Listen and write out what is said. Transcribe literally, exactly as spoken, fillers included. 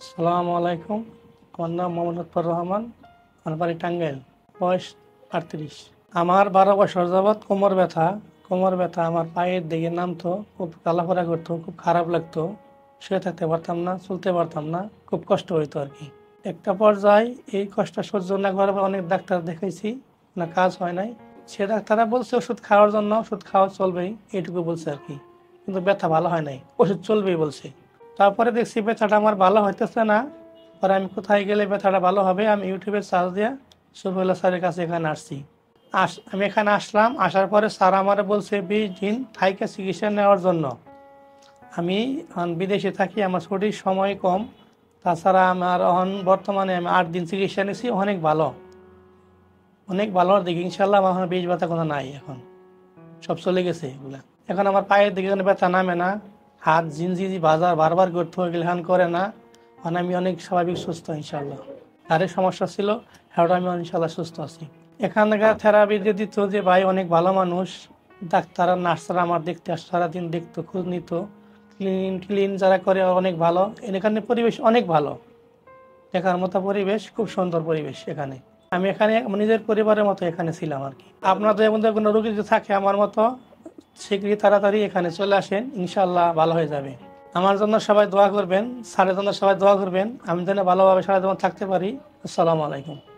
সালামু আলাইকুম। আমার নাম মোহাম্মদ লুৎফর রহমান। আমার বাড়ি টাঙ্গাইল। বয়স আটত্রিশ। আমার বারো বছর যাবৎ কোমর ব্যথা কোমর ব্যথা আমার পায়ের দিকে নামতো, খুব কালাফারা করতো, খুব খারাপ লাগতো। শুয়ে থাকতে পারতাম না, চলতে পারতাম না, খুব কষ্ট হইতো আর কি। একটা পর্যায়ে এই কষ্ট সহ্য না করার পর অনেক ডাক্তার দেখাইছি, না কাজ হয় নাই। সে ডাক্তাররা বলছে ওষুধ খাওয়ার জন্য, ওষুধ খাওয়া চলবেই, এইটুকু বলছে আর কি। কিন্তু ব্যথা ভালো হয় নাই, ওষুধ চলবেই বলছে। তারপরে দেখছি ব্যথাটা আমার ভালো হইতেছে না। পরে আমি কোথায় গেলে ব্যথাটা ভালো হবে, আমি ইউটিউবে সার্চ দিয়ে শফিউল্লাহ স্যারের কাছে এখানে আসছি। আস আমি এখানে আসলাম। আসার পরে স্যার আমার বলছে বিশ দিন থাইকে চিকিৎসা নেওয়ার জন্য। আমি এখন বিদেশে থাকি, আমার ছুটির সময় কম। তাছাড়া আমার এখন বর্তমানে আমি আট দিন চিকিৎসা নিয়েছি, অনেক ভালো, অনেক ভালো দিকে ইনশাল্লাহ। আমার এখন বিষ ব্যথা কোনো নাই, এখন সব চলে গেছে এগুলা। এখন আমার পায়ের দিকে কোনো ব্যথা নামে না, হাত জিনজিজি বাজার বারবার করতে এগুলো করে না। মানে আমি অনেক স্বাভাবিক সুস্থ ইনশাল্লাহ। আরেক সমস্যা ছিল, হ্যাঁ আমি ইনশাল্লাহ সুস্থ আছি। এখানকার থেরাপি দিয়ে দিত যে ভাই অনেক ভালো মানুষ, ডাক্তার নার্সরা আমার দেখতে আস, সারাদিন দেখতো, খোঁজ নিত, ক্লিন ক্লিন যারা করে অনেক ভালো। এখানে পরিবেশ অনেক ভালো, দেখার মতো পরিবেশ, খুব সুন্দর পরিবেশ এখানে। আমি এখানে নিজের পরিবারের মতো এখানে ছিলাম আর কি। আপনাদের মধ্যে কোনো রোগী যদি থাকে আমার মতো, শীঘ্রই তাড়াতাড়ি এখানে চলে আসেন, ইনশাল্লাহ ভালো হয়ে যাবে। আমার জন্য সবাই দোয়া করবেন, স্যারের জন্য সবাই দোয়া করবেন, আমি যেন ভালোভাবে সারা জীবন থাকতে পারি। আসসালামু আলাইকুম।